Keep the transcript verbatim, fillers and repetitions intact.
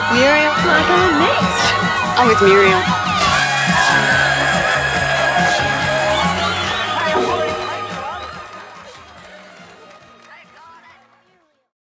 Muriel, can I go next? I'm with Muriel.